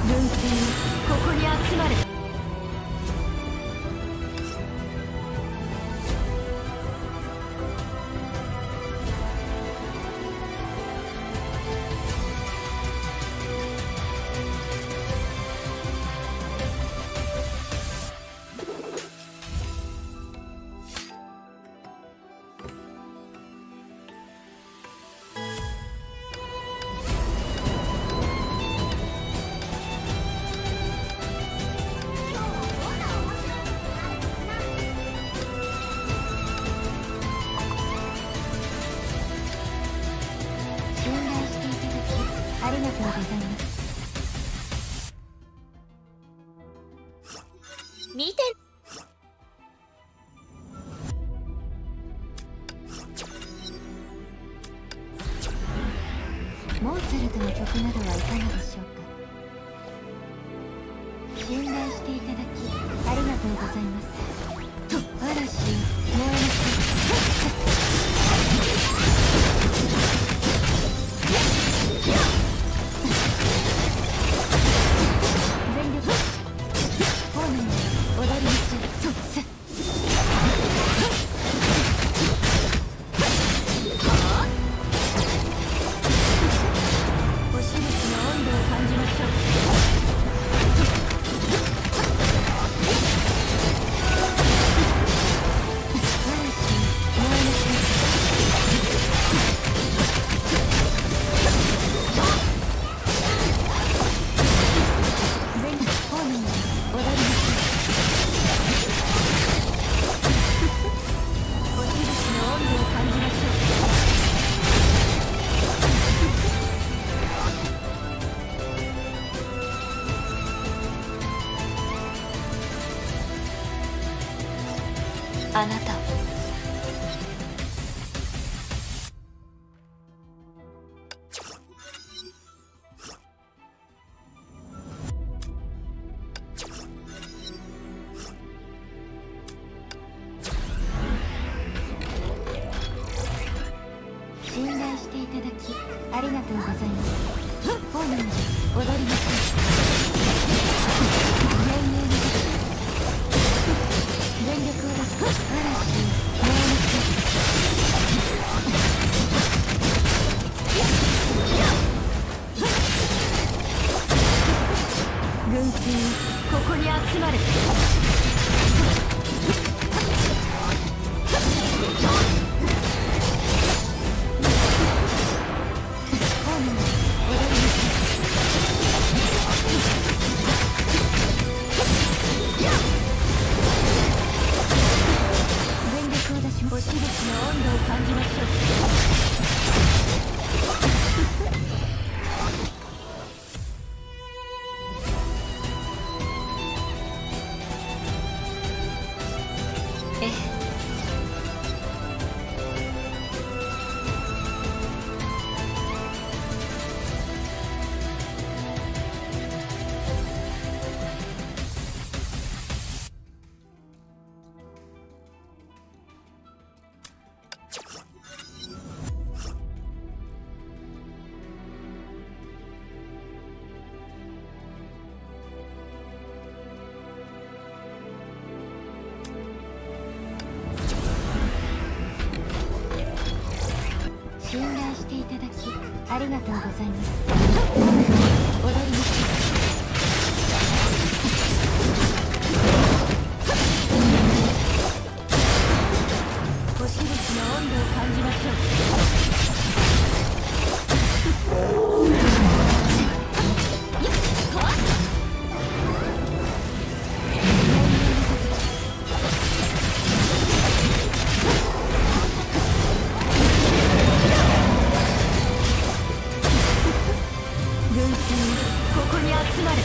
軍勢ここに集まれ。 ありがとうございます。 見て。 モーツァルトの曲などはいかがでしょうか。信頼していただきありがとうございます。嵐燃えなさい。 あなたを信頼していただきありがとうございます。本人で踊りましょう。全力を出す。嵐燃え軍勢ここに集まれ。星々の温度を感じましょう。ええ。 信頼していただきありがとうございます。踊りましょう。 星々の温度を感じましょう。軍勢ここに集まれ。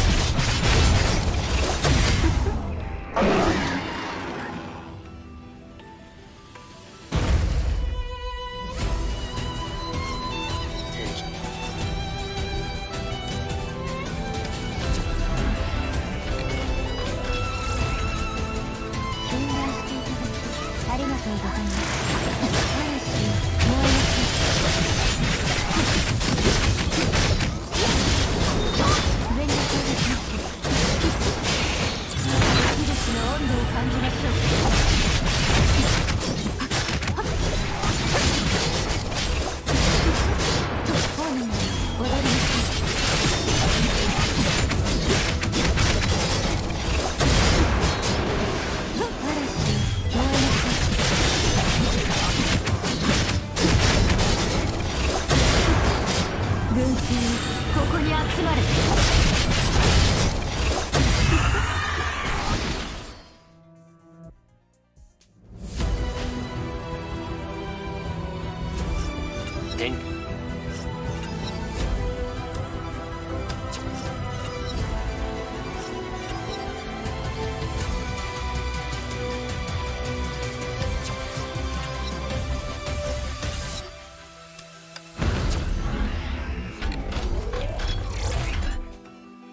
ありがとうございます。嵐燃えなさい。全力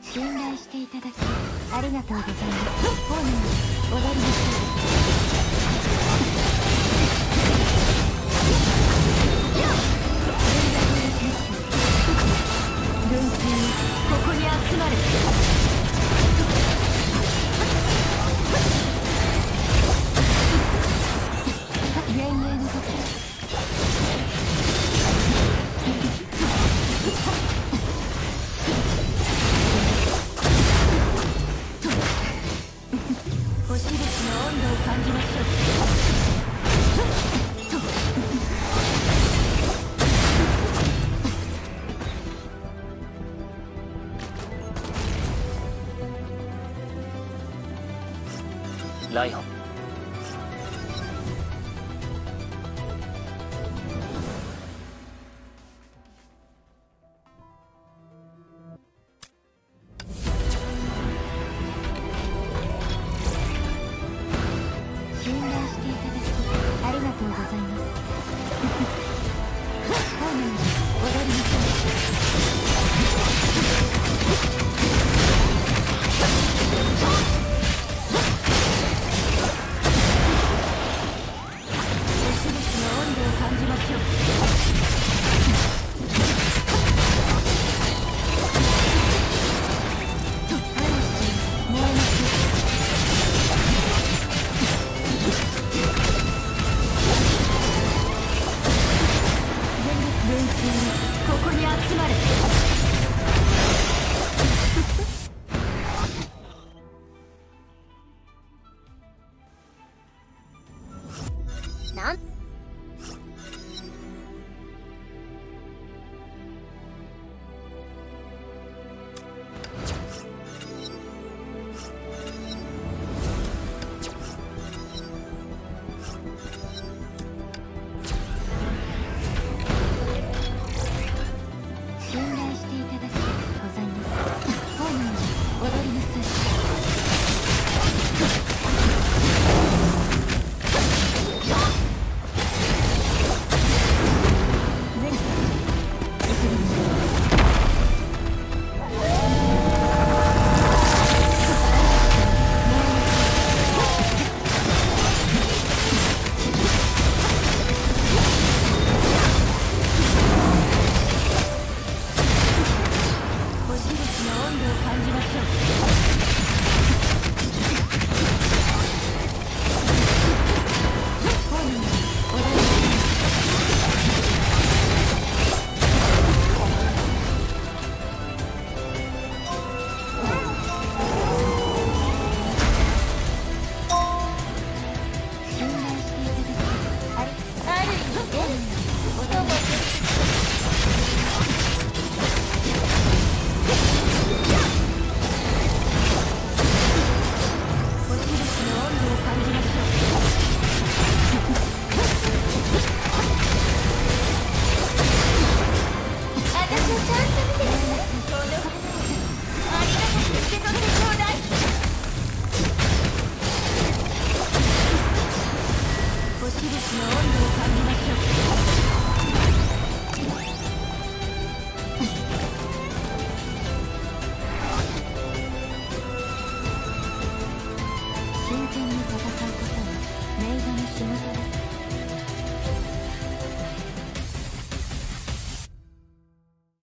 信頼していただきありがとうございます。本人踊りましょう。軍勢ここに集まれ。幻影の時星々の温度を感じましょう。 ライオン